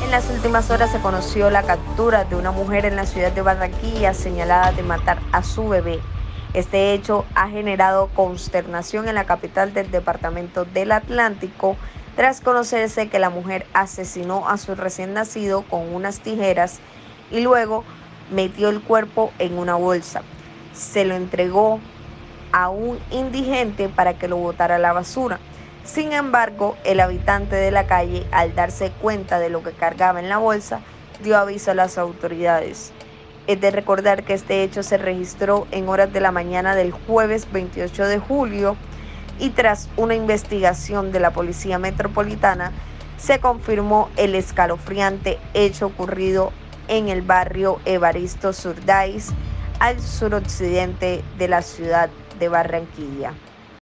En las últimas horas se conoció la captura de una mujer en la ciudad de Barranquilla señalada de matar a su bebé. Este hecho ha generado consternación en la capital del departamento del Atlántico tras conocerse que la mujer asesinó a su recién nacido con unas tijeras y luego metió el cuerpo en una bolsa. Se lo entregó a un indigente para que lo botara a la basura. Sin embargo, el habitante de la calle, al darse cuenta de lo que cargaba en la bolsa, dio aviso a las autoridades. Es de recordar que este hecho se registró en horas de la mañana del jueves 28 de julio y tras una investigación de la Policía Metropolitana se confirmó el escalofriante hecho ocurrido en el barrio Evaristo Surdáis, al suroccidente de la ciudad de Barranquilla.